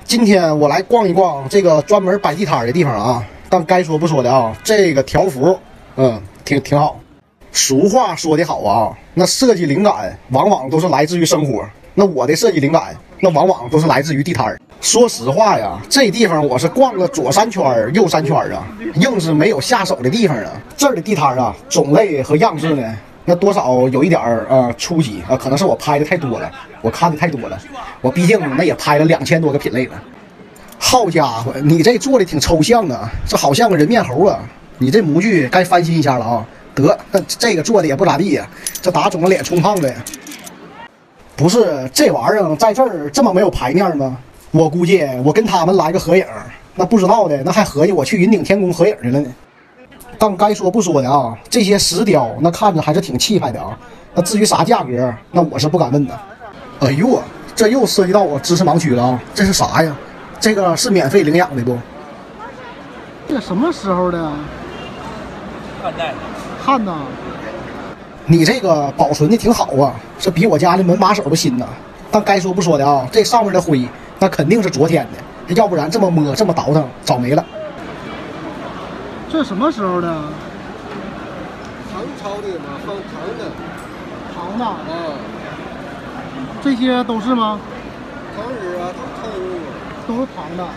今天我来逛一逛这个专门摆地摊的地方啊，但该说不说的啊，这个条幅，挺好。俗话说得好啊，那设计灵感往往都是来自于生活，那我的设计灵感那往往都是来自于地摊儿。说实话呀，这地方我是逛了左3圈右3圈啊，硬是没有下手的地方啊。这儿的地摊啊，种类和样式呢，那多少有一点初级啊，可能是我拍的太多了，我看的太多了，我毕竟那也拍了2000多个品类了。好家伙，你这做的挺抽象啊，这好像个人面猴啊，你这模具该翻新一下了啊。得，这个做的也不咋地呀，这打肿了脸充胖子呀。不是这玩意儿在这儿这么没有排面吗？我估计我跟他们来个合影，那不知道的那还合计我去云顶天宫合影去了呢。但该说不说的啊，这些石雕那看着还是挺气派的啊。那至于啥价格，那我是不敢问的。哎呦，这又涉及到我知识盲区了啊！这是啥呀？这个是免费领养的不？ 这个什么时候的？ 汉代的。 汉呐。 你这个保存的挺好啊，这比我家的门把手都新呢。但该说不说的啊，这上面的灰那肯定是昨天的，要不然这么摸这么倒腾早没了。 这什么时候的？ 唐朝的嘛，放唐的。 唐的。 啊。 这些都是吗？ 唐人啊，唐人啊。 都是唐的。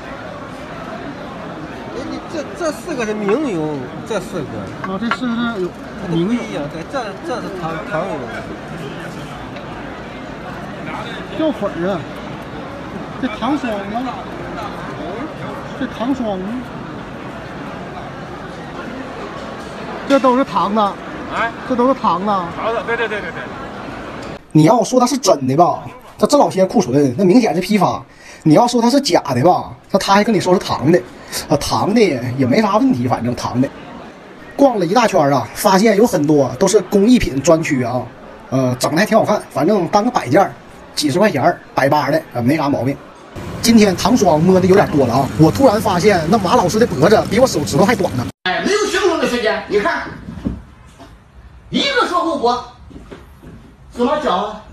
哎，你这4个是明俑，这4个。 啊，这4个是有明俑呀，对，这是唐俑。 掉粉儿啊！这唐霜啊！这唐霜，这都是唐的啊！这都是唐的。 好的，对。 你要说它是真的吧，这老些库存，那明显是批发。你要说它是假的吧，那他还跟你说是唐的，唐的也没啥问题，反正唐的。逛了一大圈啊，发现有很多都是工艺品专区啊，整的还挺好看，反正当个摆件，几十块钱百八的，没啥毛病。今天唐霜摸的有点多了啊，我突然发现那马老师的脖子比我手指头还短呢。 哎，没有形容的时间，你看，一个说后脖，怎么讲啊？